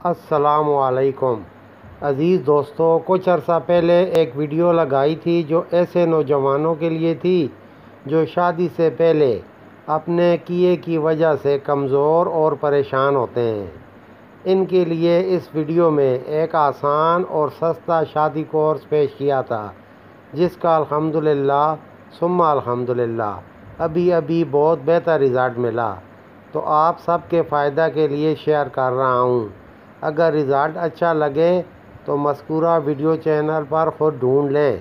السلام علیکم عزیز دوستو، کچھ عرصہ پہلے ایک ویڈیو لگائی تھی جو ایسے نوجوانوں کے لیے تھی جو شادی سے پہلے اپنے کیے کی وجہ سے کمزور اور پریشان ہوتے ہیں۔ ان کے لیے اس ویڈیو میں ایک آسان اور سستا شادی کورس پیش کیا تھا جس کا الحمدللہ ثم الحمدللہ ابھی بہت بہتر رزلٹ ملا، تو آپ سب کے فائدہ کے لیے شیئر کر رہا ہوں۔ اگر رزلٹ اچھا لگے تو مذکورہ ویڈیو چینل پر خود ڈھونڈ لیں۔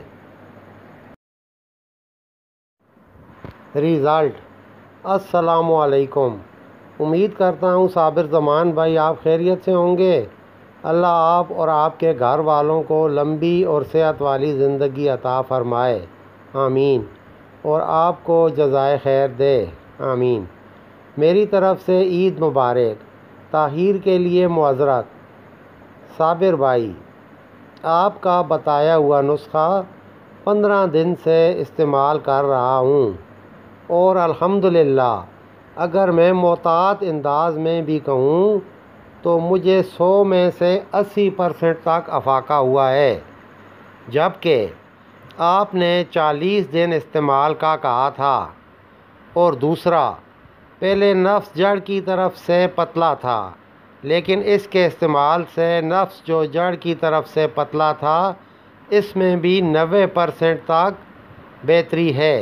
رزلٹ: السلام علیکم، امید کرتا ہوں صابر زمان بھائی آپ خیریت سے ہوں گے۔ اللہ آپ اور آپ کے گھر والوں کو لمبی اور صحت والی زندگی عطا فرمائے، آمین، اور آپ کو جزائے خیر دے، آمین۔ میری طرف سے عید مبارک۔ تاخیر کے لیے معذرت۔ صابر بھائی، آپ کا بتایا ہوا نسخہ 15 دن سے استعمال کر رہا ہوں اور الحمدللہ اگر میں محتاط انداز میں بھی کہوں تو مجھے 100 میں سے 80% تک افاقہ ہوا ہے، جبکہ آپ نے 40 دن استعمال کا کہا تھا۔ اور دوسرا، پہلے نفس جڑ کی طرف سے پتلا تھا، لیکن اس کے استعمال سے نفس جو جڑ کی طرف سے پتلا تھا اس میں بھی 90% تک بہتری ہے۔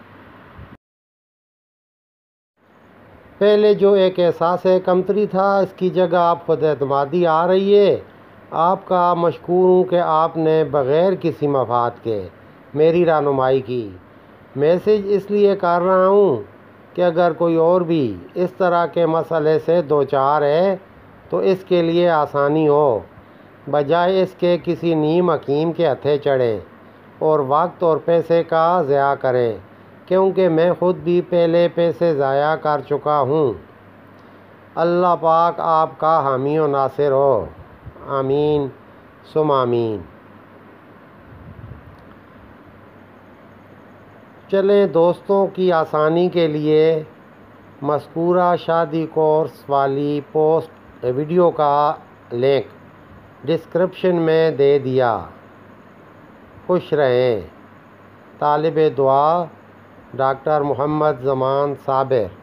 پہلے جو ایک احساس کمتری تھا اس کی جگہ اب خود اعتمادی آ رہی ہے۔ آپ کا مشکور ہوں کہ آپ نے بغیر کسی مفاد کے میری رہنمائی کی۔ میسج اس لیے کر رہا ہوں کہ اگر کوئی اور بھی اس طرح کے مسئلے سے دوچار ہے تو اس کے لیے آسانی ہو، بجائے اس کے کسی نیم حکیم کے ہتھے چڑھیں اور وقت اور پیسے کا ضیاع کریں، کیونکہ میں خود بھی پہلے پیسے ضائع کر چکا ہوں۔ اللہ پاک آپ کا حامی و ناصر ہو، آمین ثم آمین۔ چلیں دوستوں کی آسانی کے لیے مذکورہ شادی کورس والی ویڈیو کا لنک ڈسکرپشن میں دے دیا۔ خوش رہیں۔ طالب دعا ڈاکٹر محمد زمان صابر۔